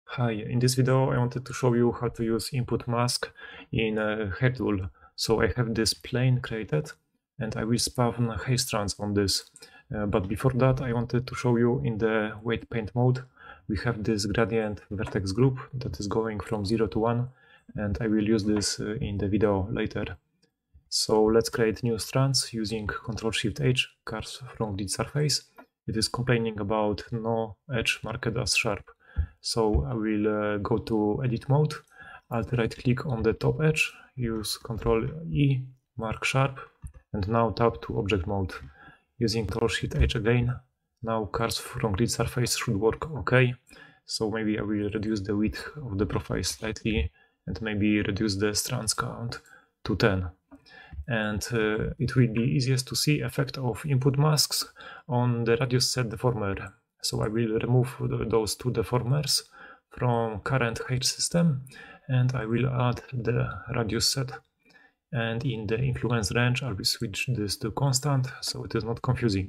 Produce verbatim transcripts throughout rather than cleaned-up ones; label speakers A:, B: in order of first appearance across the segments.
A: Hi, in this video I wanted to show you how to use input mask in a hair tool. So I have this plane created and I will spawn hair strands on this. Uh, but before that I wanted to show you in the weight paint mode we have this gradient vertex group that is going from zero to one, and I will use this uh, in the video later. So let's create new strands using control shift H, curves from grid surface. It is complaining about no edge marked as sharp. So I will uh, go to edit mode, alt right click on the top edge, use control E, mark sharp, and now tap to object mode. Using control shift H again, now curves from grid surface should work okay. So maybe I will reduce the width of the profile slightly and maybe reduce the strands count to ten. And uh, it will be easiest to see effect of input masks on the radius set deformer. So I will remove those two deformers from current hair system and I will add the radius set. And in the influence range I will switch this to constant so it is not confusing.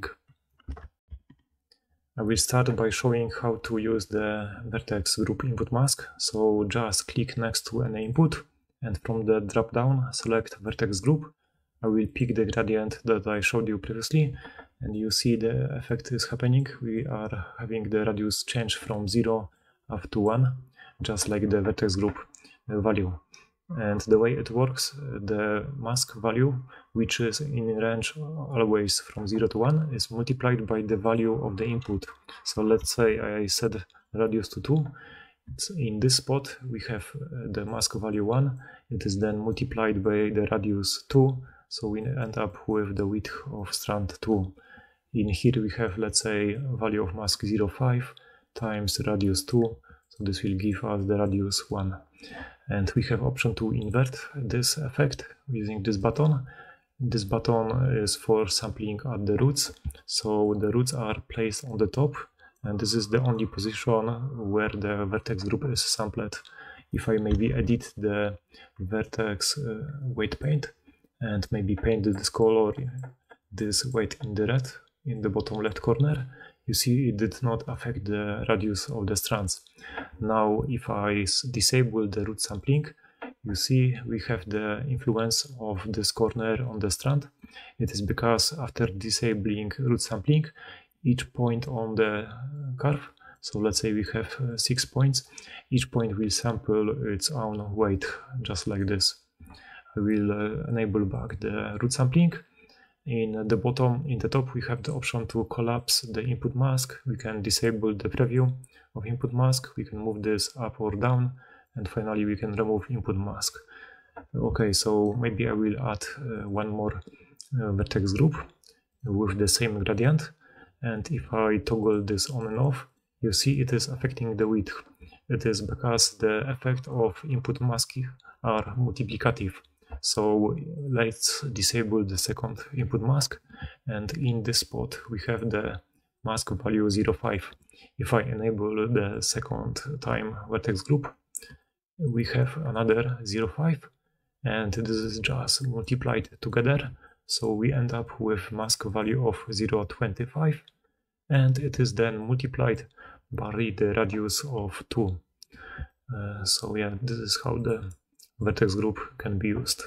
A: I will start by showing how to use the vertex group input mask. So just click next to any input and from the drop down select vertex group. I will pick the gradient that I showed you previously, and you see the effect is happening. We are having the radius change from zero up to one, just like the vertex group value. And the way it works, the mask value, which is in range always from zero to one, is multiplied by the value of the input. So let's say I set radius to two. In this spot we have the mask value one. It is then multiplied by the radius two. So we end up with the width of strand two. In here we have, let's say, value of mask zero point five times radius two. So this will give us the radius one. And we have option to invert this effect using this button. This button is for sampling at the roots. So the roots are placed on the top. And this is the only position where the vertex group is sampled. If I maybe edit the vertex uh, weight paint, and maybe paint this color, this weight in the red, in the bottom left corner, you see it did not affect the radius of the strands. Now if I disable the root sampling, you see we have the influence of this corner on the strand. It is because after disabling root sampling, each point on the curve, so let's say we have uh, six points, each point will sample its own weight, just like this. I will uh, enable back the root sampling. In the bottom, in the top, we have the option to collapse the input mask. We can disable the preview of input mask. We can move this up or down. And finally, we can remove input mask. Okay, so maybe I will add uh, one more uh, vertex group with the same gradient. And if I toggle this on and off, you see it is affecting the width. It is because the effect of input masks are multiplicative. So let's disable the second input mask, and in this spot we have the mask value zero point five. If I enable the second time vertex group, we have another zero point five, and this is just multiplied together, so we end up with mask value of zero point two five, and it is then multiplied by the radius of two. Uh, so yeah, this is how the vertex group can be used.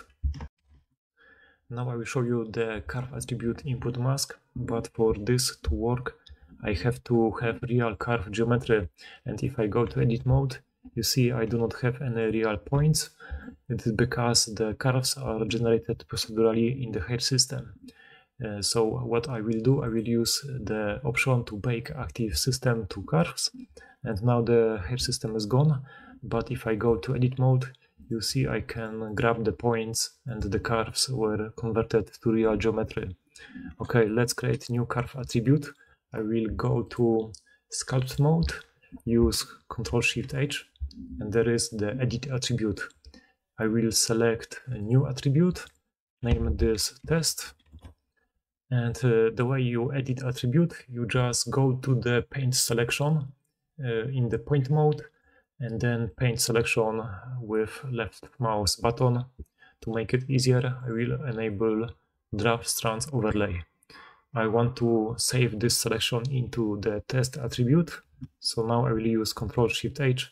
A: Now I will show you the curve attribute input mask, but for this to work I have to have real curve geometry, and if I go to edit mode, you see I do not have any real points. It is because the curves are generated procedurally in the hair system. Uh, so what I will do, I will use the option to bake active system to curves, and now the hair system is gone. But if I go to edit mode, you see I can grab the points and the curves were converted to real geometry. Okay, let's create new curve attribute. I will go to sculpt mode, use control shift H, and there is the edit attribute. I will select a new attribute, name this test. And uh, the way you edit attribute, you just go to the paint selection uh, in the point mode, and then paint selection with left mouse button. To make it easier, I will enable draft strands overlay. I want to save this selection into the test attribute. So now I will use control shift H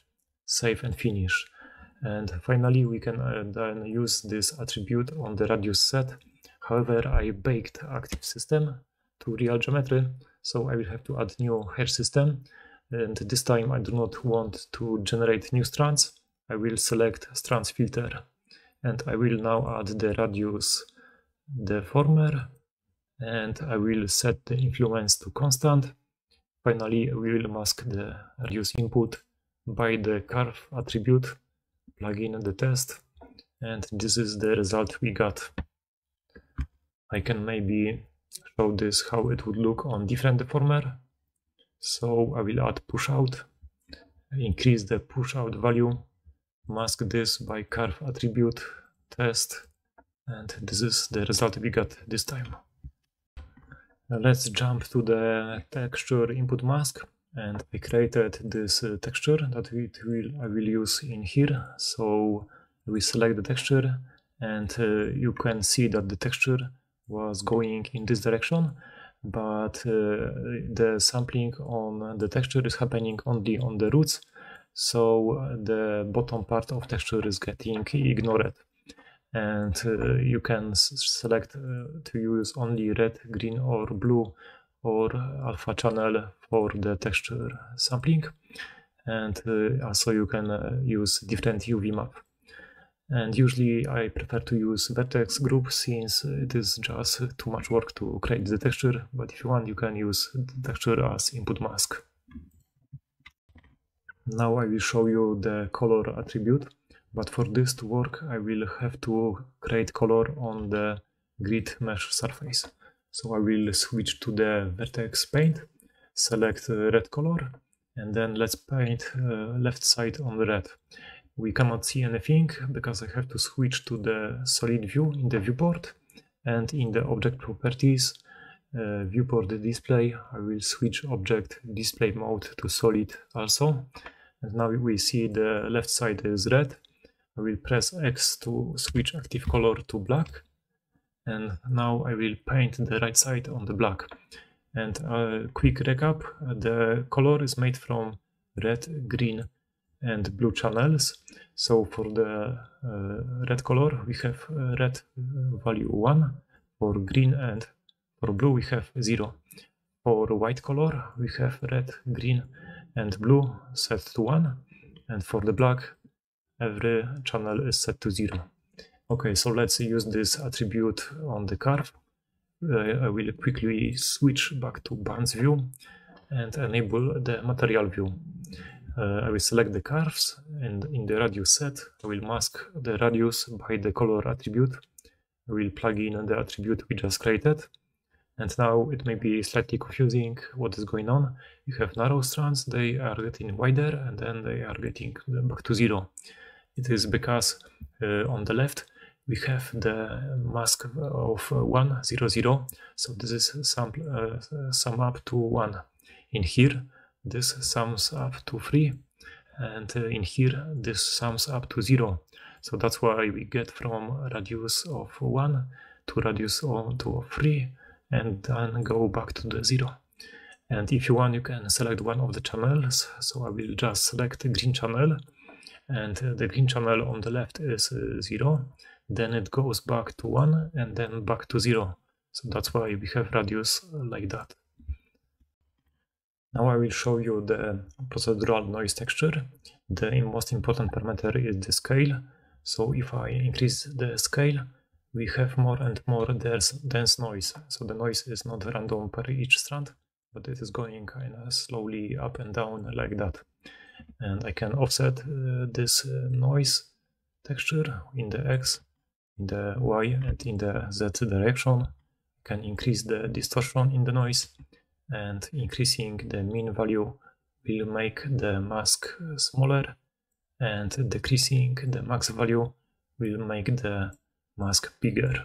A: save and finish. And finally, we can uh, then use this attribute on the radius set. However, I baked active system to real geometry, so I will have to add new hash system. And this time I do not want to generate new strands. I will select strands filter, and I will now add the radius deformer, and I will set the influence to constant. Finally, we will mask the radius input by the curve attribute, plug in the test, and this is the result we got. I can maybe show this how it would look on different deformer. So I will add push out, increase the push out value, mask this by curve attribute test, and this is the result we got this time. Now let's jump to the texture input mask, and I created this uh, texture that we will I will use in here. So we select the texture, and uh, you can see that the texture was going in this direction, but uh, the sampling on the texture is happening only on the roots, so the bottom part of texture is getting ignored. And uh, you can select uh, to use only red, green or blue or alpha channel for the texture sampling, and uh, also you can uh, use different U V map. And usually I prefer to use Vertex group since it is just too much work to create the texture, but if you want you can use the texture as input mask. Now I will show you the color attribute, but for this to work I will have to create color on the grid mesh surface. So I will switch to the Vertex paint, select red color, and then let's paint uh, left side on red. We cannot see anything because I have to switch to the solid view in the viewport, and in the object properties uh, viewport display I will switch object display mode to solid also, and now we see the left side is red. I will press X to switch active color to black, and now I will paint the right side on the black. And a quick recap, the color is made from red, green and blue channels. So for the uh, red color we have red value one, for green and for blue we have zero. For white color we have red, green and blue set to one, and for the black every channel is set to zero. Okay, so let's use this attribute on the curve. Uh, I will quickly switch back to bands view and enable the material view. Uh, I will select the curves, and in the radius set I will mask the radius by the color attribute. I will plug in the attribute we just created, and now it may be slightly confusing what is going on. You have narrow strands, they are getting wider, and then they are getting back to zero. It is because uh, on the left we have the mask of one, zero, zero, so this is sum, uh, sum up to one. In here this sums up to three, and uh, in here this sums up to zero. So that's why we get from radius of one to radius of to three, and then go back to the zero. And if you want you can select one of the channels, so I will just select the green channel, and uh, the green channel on the left is uh, zero, then it goes back to one and then back to zero. So that's why we have radius like that. Now I will show you the procedural noise texture. The most important parameter is the scale. So if I increase the scale, we have more and more dense, dense noise. So the noise is not random per each strand, but it is going kind of slowly up and down like that. And I can offset uh, this uh, noise texture in the X, in the Y, and in the Z direction. I can increase the distortion in the noise, and increasing the mean value will make the mask smaller, and decreasing the max value will make the mask bigger.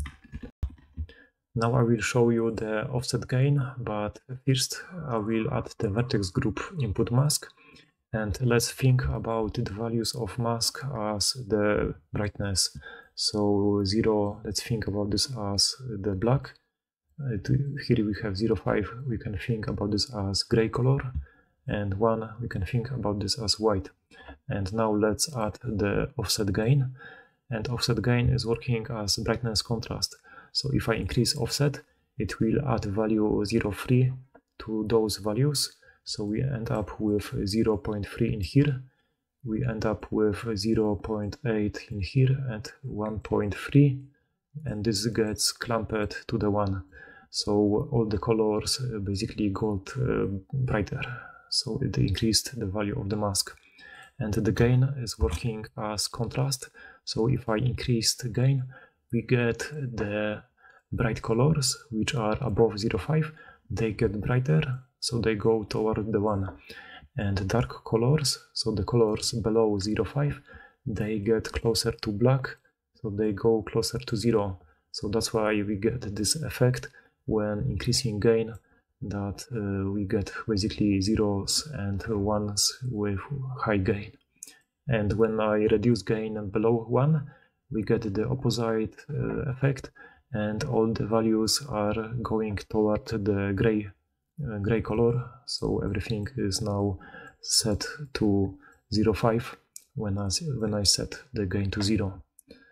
A: Now I will show you the offset gain, but first I will add the vertex group input mask. And let's think about the values of mask as the brightness. So zero, let's think about this as the black. Uh, here we have zero point five, we can think about this as gray color. and one we can think about this as white. And now let's add the offset gain, and offset gain is working as brightness contrast. So if I increase offset, it will add value zero point three to those values, so we end up with zero point three in here, we end up with zero point eight in here and one point three, and this gets clamped to the one. So all the colors basically got uh, brighter, so it increased the value of the mask. And the gain is working as contrast, so if I increase the gain, we get the bright colors which are above zero point five, they get brighter, so they go toward the one. And dark colors, so the colors below zero point five, they get closer to black, so they go closer to zero. So that's why we get this effect when increasing gain, that uh, we get basically zeros and ones with high gain. And when I reduce gain below one, we get the opposite uh, effect, and all the values are going toward the gray uh, gray color. So everything is now set to zero point five when I, when I set the gain to zero.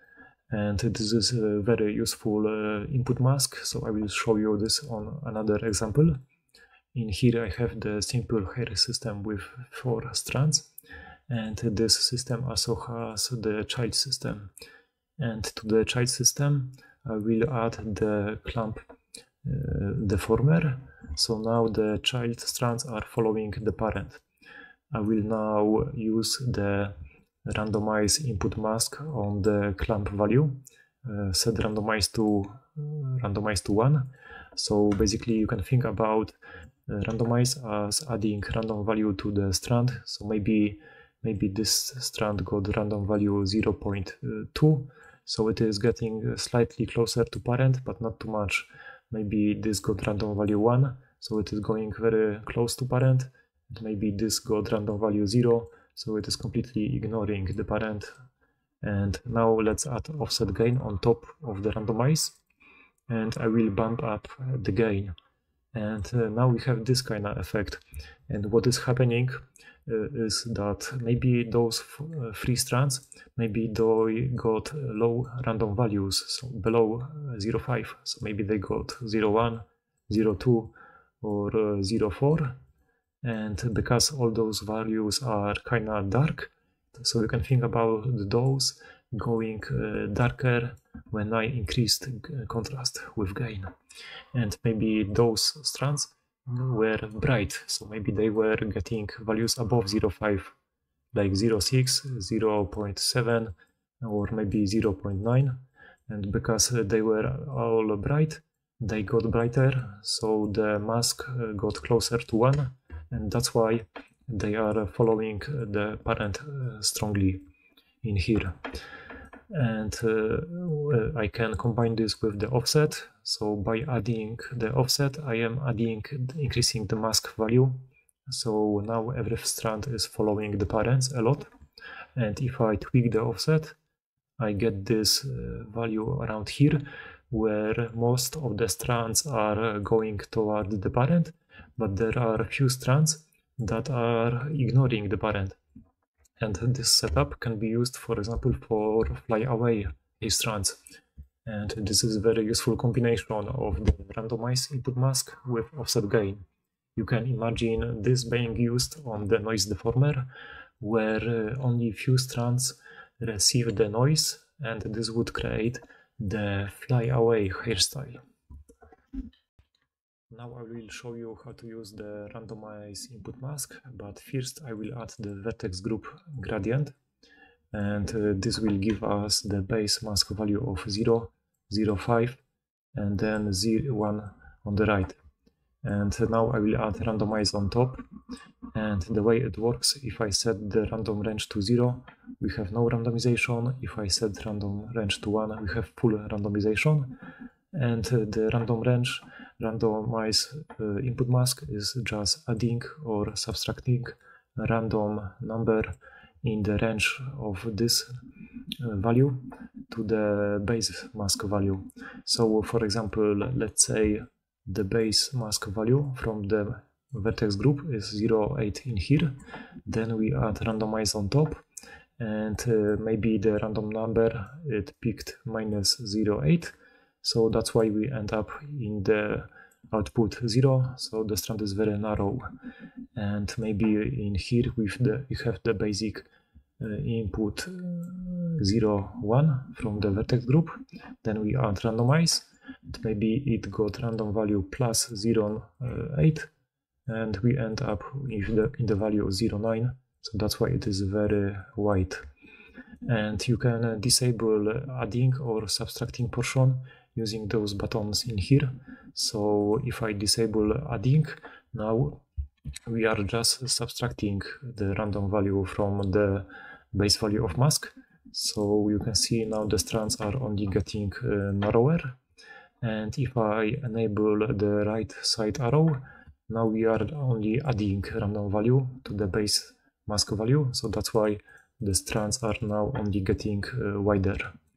A: And this is a very useful uh, input mask, so I will show you this on another example. In here I have the simple hair system with four strands, and this system also has the child system. And to the child system I will add the clamp uh, deformer, so now the child strands are following the parent. I will now use the randomize input mask on the clamp value, uh, set randomize to uh, randomize to one. So basically you can think about uh, randomize as adding random value to the strand. So maybe maybe this strand got random value zero point two, so it is getting slightly closer to parent but not too much. Maybe this got random value one, so it is going very close to parent. Maybe this got random value zero, so it is completely ignoring the parent. And now let's add offset gain on top of the randomize, and I will bump up the gain. And uh, now we have this kind of effect. And what is happening uh, is that maybe those uh, three strands, maybe they got low random values, so below uh, zero point five. So maybe they got zero point one, zero point two, or uh, zero point four. And because all those values are kind of dark, so you can think about those going uh, darker when I increased contrast with gain. And maybe those strands were bright, so maybe they were getting values above zero point five, like zero point six, zero point seven, or maybe zero point nine. And because they were all bright, they got brighter, so the mask got closer to one. And that's why they are following the parent uh, strongly in here. And uh, I can combine this with the offset. So by adding the offset, I am adding, increasing the mask value. So now every strand is following the parents a lot. And if I tweak the offset, I get this uh, value around here, where most of the strands are going toward the parent, but there are a few strands that are ignoring the parent. And this setup can be used, for example, for fly away strands. And this is a very useful combination of the randomized input mask with offset gain. You can imagine this being used on the noise deformer, where only few strands receive the noise, and this would create the fly away hairstyle. Now I will show you how to use the randomize input mask, but first I will add the vertex group gradient, and uh, this will give us the base mask value of zero, zero point five, and then zero, one on the right. And now I will add randomize on top, and the way it works, if I set the random range to zero, we have no randomization. If I set random range to one, we have full randomization. And uh, the random range randomize uh, input mask is just adding or subtracting a random number in the range of this uh, value to the base mask value. So for example, let's say the base mask value from the vertex group is zero, eight in here. Then we add randomize on top, and uh, maybe the random number, it picked minus zero, eight. So that's why we end up in the output zero. So the strand is very narrow. And maybe in here with the you have the basic uh, input uh, zero, one from the vertex group. Then we add randomize. And maybe it got random value plus zero, eight. And we end up with the, in the value zero, nine. So that's why it is very wide. And you can uh, disable adding or subtracting portion using those buttons in here. So if I disable adding, now we are just subtracting the random value from the base value of mask. So you can see now the strands are only getting uh, narrower. And if I enable the right side arrow, now we are only adding random value to the base mask value. So that's why the strands are now only getting uh, wider.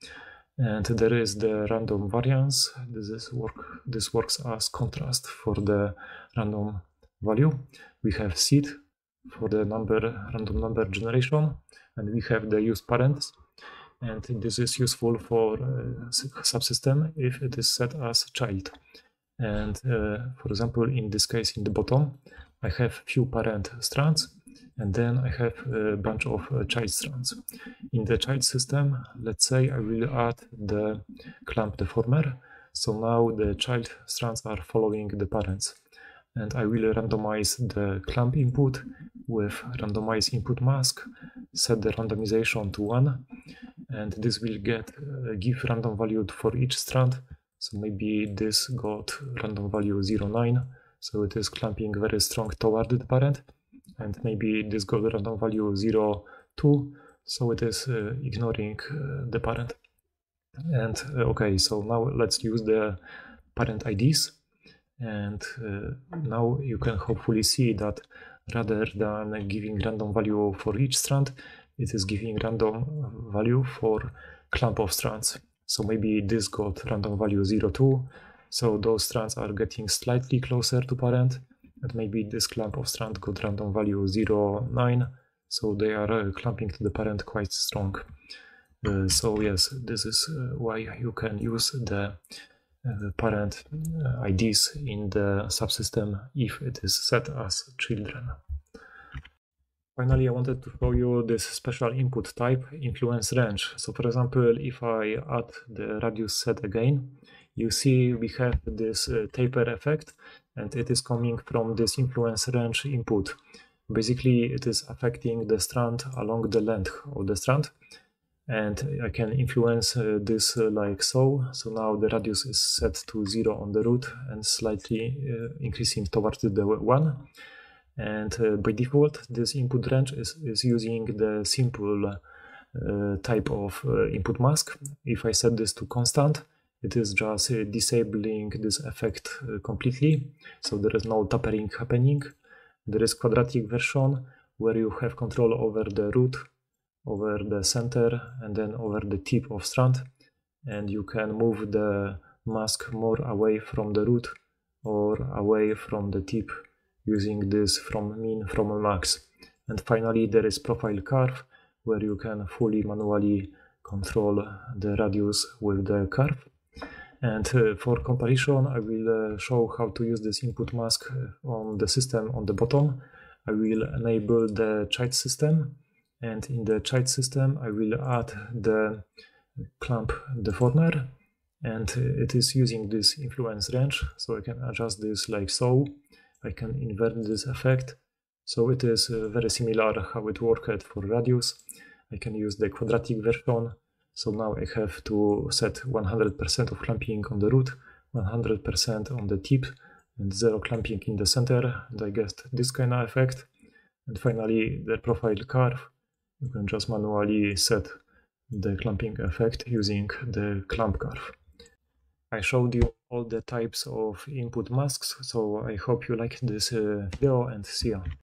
A: And there is the random variance. This is work. This works as contrast for the random value. We have seed for the number random number generation, and we have the use parents. And this is useful for uh, subsystem if it is set as child. And uh, for example, in this case, in the bottom, I have few parent strands, and then I have a bunch of uh, child strands. In the child system, let's say I will add the clamp deformer. So now the child strands are following the parents. And I will randomize the clamp input with randomize input mask, set the randomization to one, and this will get uh, give random value for each strand. So maybe this got random value zero, nine, so it is clamping very strong toward the parent, and maybe this got random value zero, two, so it is uh, ignoring uh, the parent. And uh, okay, so now let's use the parent I Ds. And uh, now you can hopefully see that rather than giving random value for each strand, it is giving random value for clump of strands. So maybe this got random value zero, two, so those strands are getting slightly closer to parent, and maybe this clump of strand got random value zero, nine, so they are uh, clumping to the parent quite strong. Uh, so yes, this is uh, why you can use the Uh, parent uh, I Ds in the subsystem if it is set as children. Finally, I wanted to show you this special input type, influence range. So for example, if I add the radius set again, you see we have this uh, taper effect, and it is coming from this influence range input. Basically, it is affecting the strand along the length of the strand. And I can influence uh, this uh, like so. So now the radius is set to zero on the root and slightly uh, increasing towards the one. And uh, by default, this input range is, is using the simple uh, type of uh, input mask. If I set this to constant, it is just uh, disabling this effect uh, completely. So there is no tapering happening. There is quadratic version where you have control over the root, over the center, and then over the tip of strand, and you can move the mask more away from the root or away from the tip using this from min from max. And finally, there is profile curve where you can fully manually control the radius with the curve. And uh, for comparison, I will uh, show how to use this input mask on the system on the bottom. I will enable the child system. And in the child system, I will add the clamp deformer, and it is using this influence range. So I can adjust this like so. I can invert this effect. So it is uh, very similar how it worked for radius. I can use the quadratic version. So now I have to set one hundred percent of clamping on the root, one hundred percent on the tip, and zero clamping in the center. And I get this kind of effect. And finally, the profile curve. You can just manually set the clamping effect using the clamp curve. I showed you all the types of input masks, so I hope you liked this uh, video, and see ya.